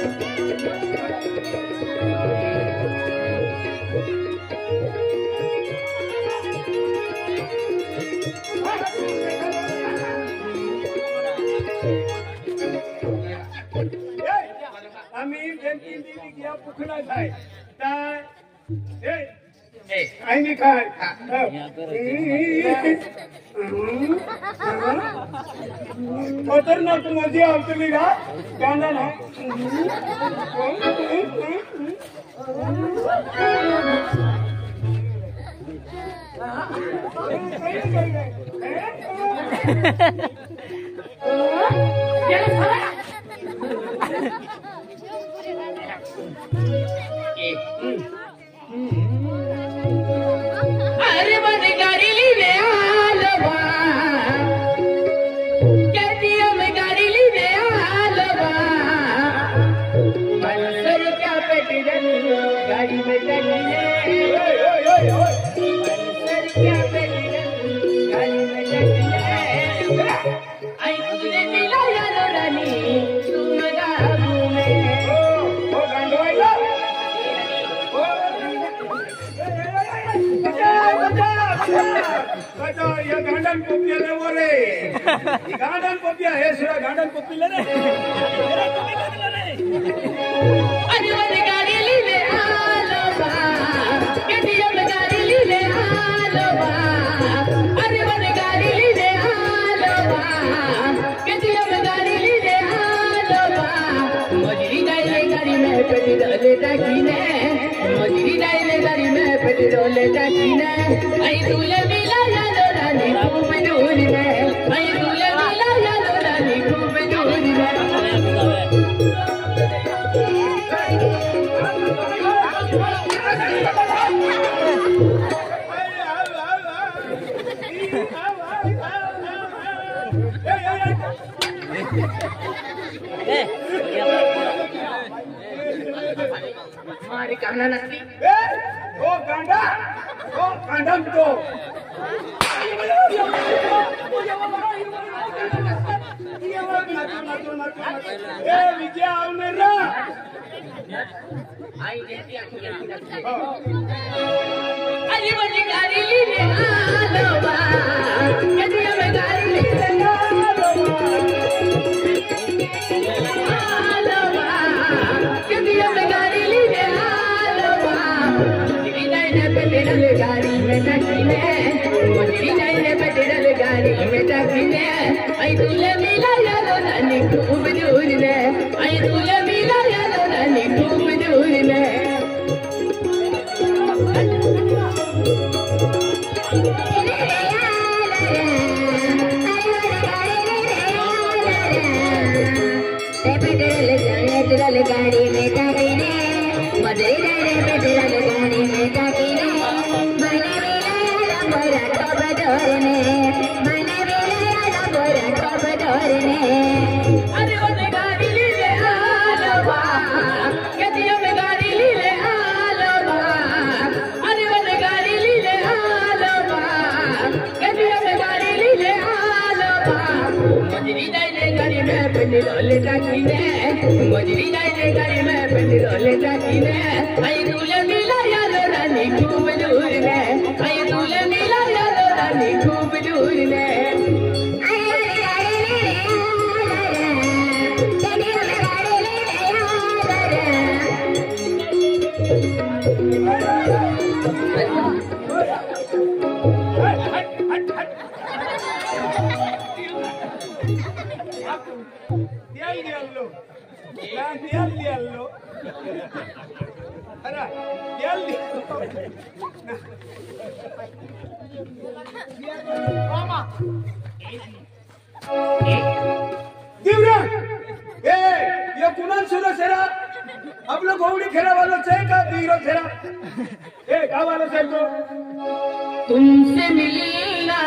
तुमसे मिलना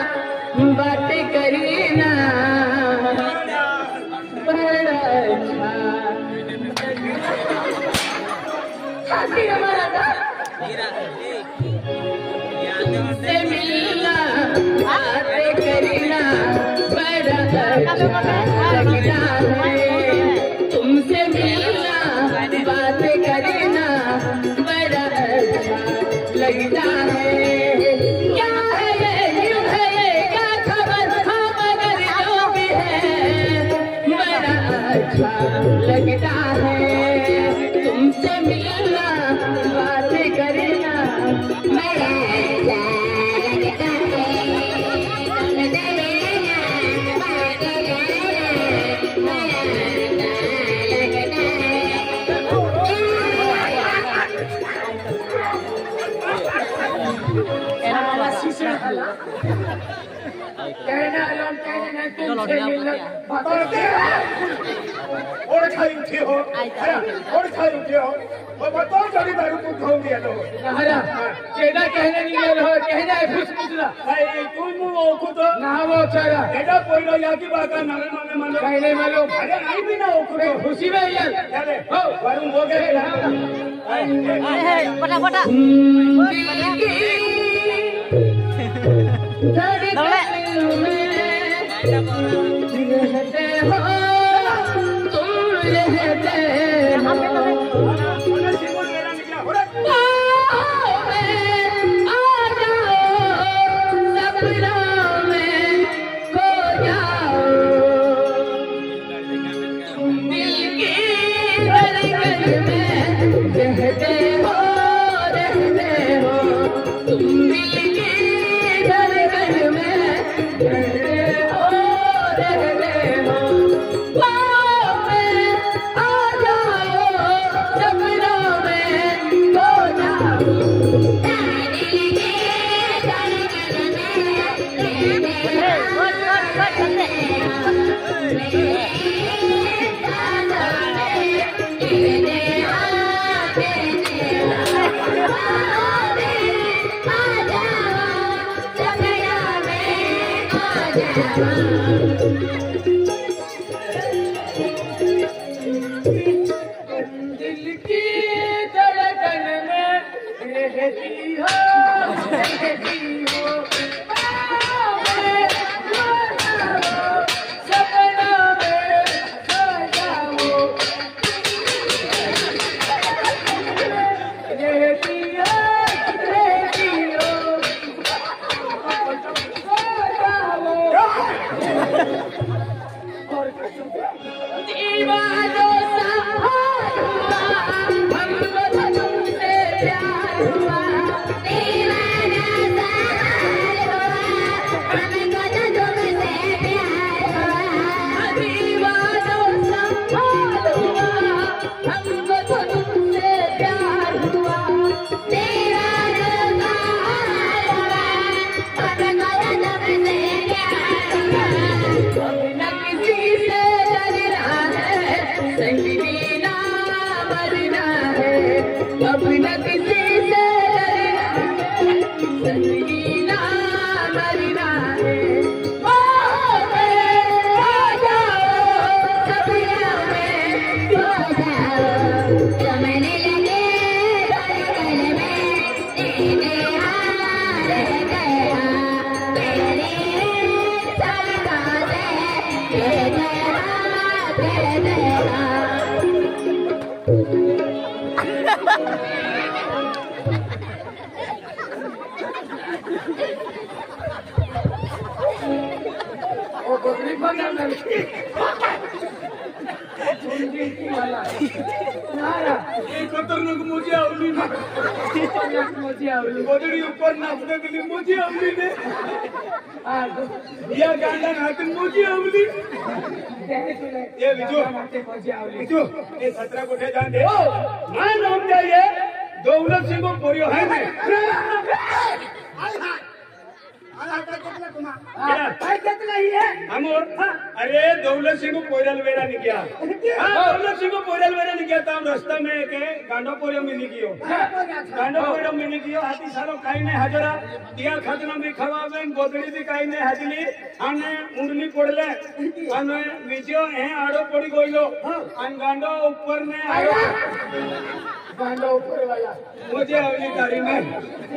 बातें करना बड़ा अच्छा हमारा तुमसे मिलना बातें करना बड़ा अच्छा लगता है तुमसे मिलना लगता है तुमसे मिलना बातें करना मेरा अच्छा लगता है तुमसे मिलना बातें करना मेरा अच्छा लगता है कहना तुमसे मिलना और खाई उठे हो और खाई उठे हो और बताओ जानी दारू को खाओ दिया तो हरा केदा कहने नहीं रहो कहना है फुसफुसला भाई तुम वो को तो ना वो चला एडा कोइलो या की बात नाले माने मानो कहने मालो अरे नहीं भी ना वो को खुशी में यार चले हो वरुण हो गए पटा पटा रहते हो तुम रहते दिल की धड़कन में रहती हो सपना में सो जाओ रहती हो दीवानों सा हुआ हमको तो तुमसे प्यार हुआ दीवाना सा हुआ हमको तो तुमसे प्यार हुआ दीवानों सा हुआ हमको तो तुमसे प्यार हुआ दीवानों सा हुआ हमको तो तुमसे प्यार हुआ अब न किसी से डरना है संगीना मरना है अब न किसी से डरना संगीना मरना है आ जाओ सपना में सो जाओ जमने लगे धड़कन में तेरे हाथ गया तेरे सपना से तेरे हाथ गया ओ गोरी बना लड़की झुंडी की वाला नारा एक खतरनाक मुझे आवली ने मुझे आवली गोदड़ी ऊपर नाचने के लिए मुझे आवली ने आ या गांडा नाचन मुझे आवली ये विजो मुझे आवली विजो ये 17 कोठे जान दे मान नाम जाइए दौलत सिंह को पोरियो है मैं अरे दौलत सिंह को पोरल वेरा नहीं किया दौलत सिंह को पोरल वेरा नहीं किया तब रास्ता में के गांडो पोरियो में नहीं कियो गांडो पोरियो में नहीं कियो हाथी सारो काई ने हाजरा दिया खतना भी खवावे गोदड़ी भी काई ने हाजली आने मुंडली पड़ले आने विजयो है आड़ो पड़ी गइलो अन गांडो ऊपर ने आयो गांडो ऊपर वाला मुझे अवली गाड़ी में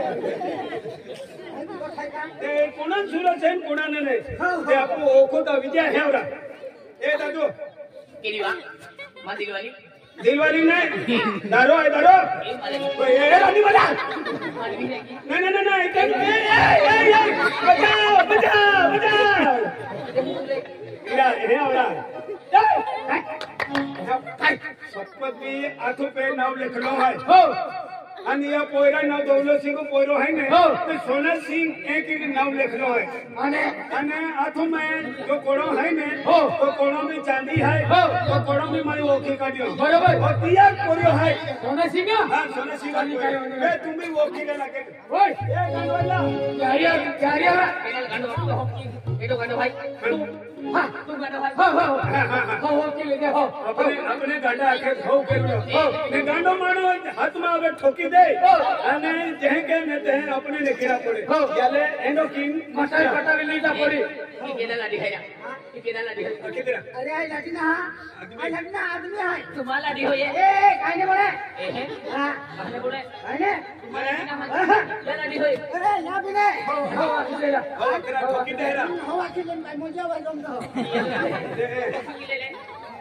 ते कोणा सुरत है कोणा ने ते आपको ओखो दा विजय है ओरा ए दादू केरीवा मा दिलवाली ने दारो है दारो ए रानी वाला नहीं नहीं नहीं एकदम ए बचाओ बचाओ बचाओ या है ओरा काय शपथ भी आठो पे नाव लिखलो है हो आणि या पोयरा नाव दौलत सिंह पोयरो है ने हो। तो सोना सिंह एक नाव लिखलो है आणि आठो में जो कोड़ो है ने हो। तो कोड़ो में चांदी है हो। तो कोड़ो में मारी ओके का दियो बरोबर और तिया कोरियो है सोना सिंह हां सोना सिंह का ए तुम्ही ओके का लागे ओय ए गांडवाला यारिया एडो गांडो भाई हां तू गांडो भाई हो केले दे हो अपने गांडा आके खाऊ करू ने गांडो मानो हाथ में आवे ठोकी दे અને જેહ કે ને તે अपने લેખેરા પડે ચાલે એનો કિંગ मसाई पटावे लीजा पड़ी केला लाडी है या केला लाडी है कितना अरे आई लाठी ना आई लाठी ना आदमी है तुम्हाला लाडी हो ये ए काय ने बोले ए है हां कहने बोले काय ने મને या लाडी हो अरे ना बिने हो केला तेरा ठोकी देरा हवा की लेन भाई मजा भाई तुम तो ले ले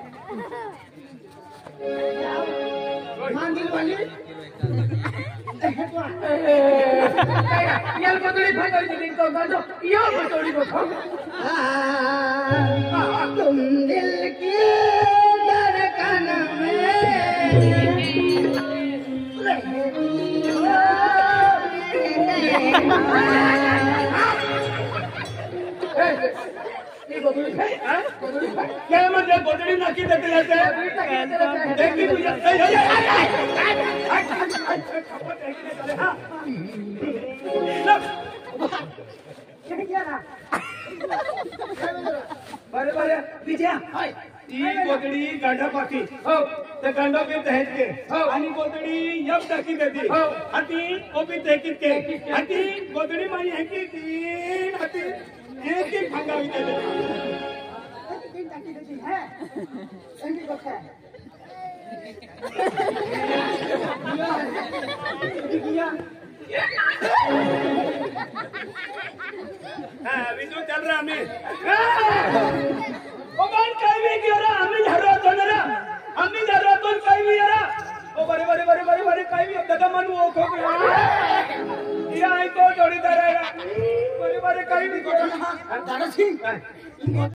मान दिल वाली यार बदली फाइनल दिन तो गाजो यो बतोड़ी को तुम दिल की धड़कन में ये बदली हां बदली क्या मतलब गोदड़ी नाकी देते रहते देखी तुझे बरे बरे विजया ती गोदड़ी गांडा पाकी हो ते गांडा पे तहत के आणि गोदड़ी यब टाकी देती हाती ओ भी तेकी के हाती गोदड़ी मारी है की तीन हाती एक एक भंगावी देते तीन टाकी देती है संगी को है हां विजू चल रहा हमें ओ बाल काय भी गेरा आम्ही हरतो तो ना आम्ही हरतो काय भी यारा ओ बरे बरे बरे बरे बरे काय भी दादा मनू ओ खो या आई तो जोडीदार आहे बरे बरे काय भी दादा सिंह